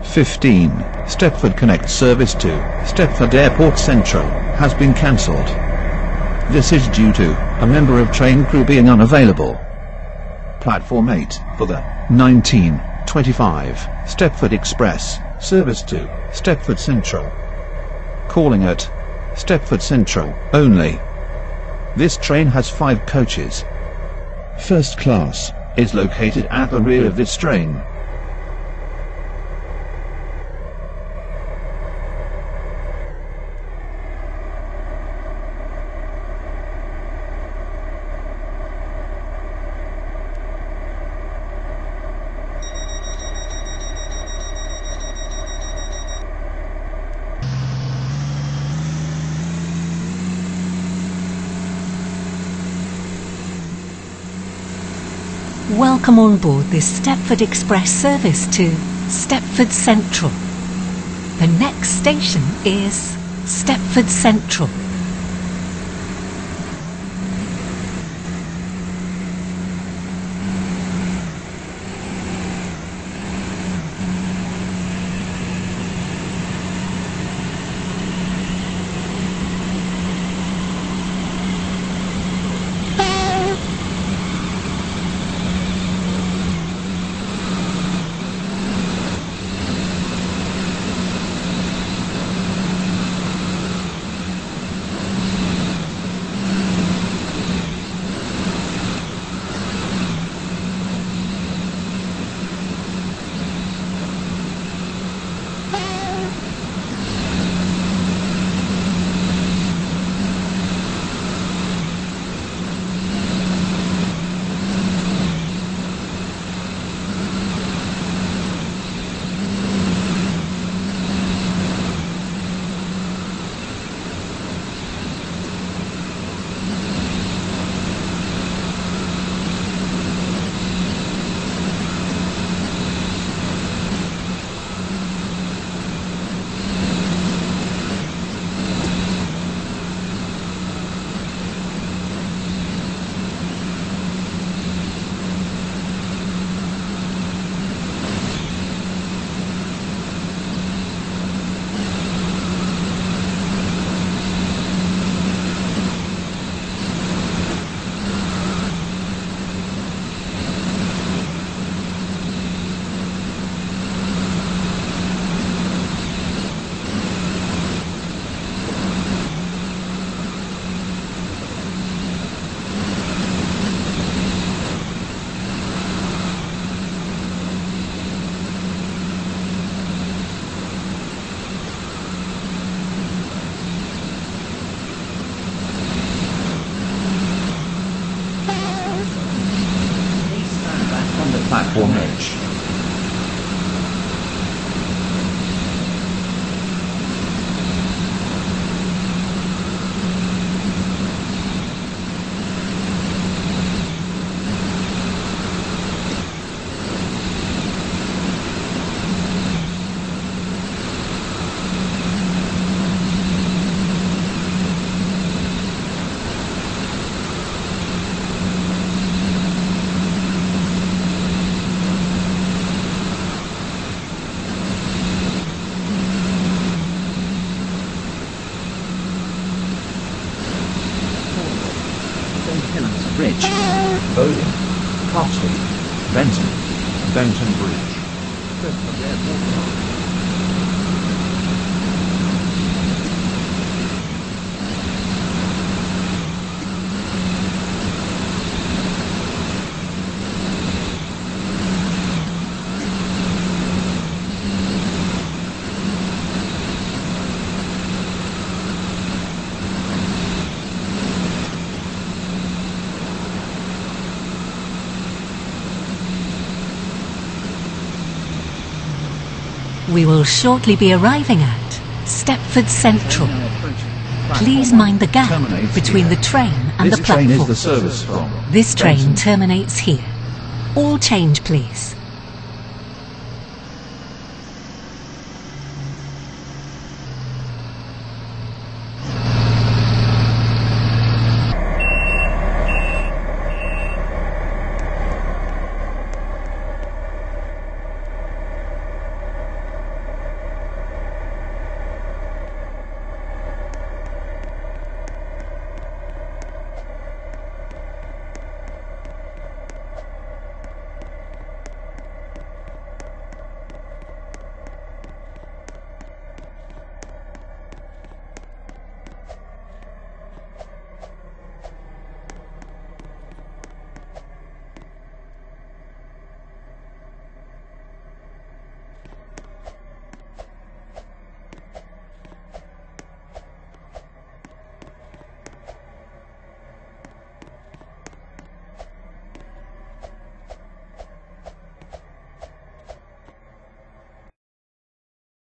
15. Stepford Connect service to Stepford Airport Central has been cancelled. This is due to a member of train crew being unavailable. Platform 8 for the 1925 Stepford Express service to Stepford Central. Calling at Stepford Central only. This train has 5 coaches. First class is located at the rear of this train. Welcome on board this Stepford Express service to Stepford Central. The next station is Stepford Central. Platform H. Bridge, Bowling, Coxley, Benton Bridge. We will shortly be arriving at Stepford Central. Please mind the gap between the train and the platform. This train is the service from. This train terminates here. All change, please.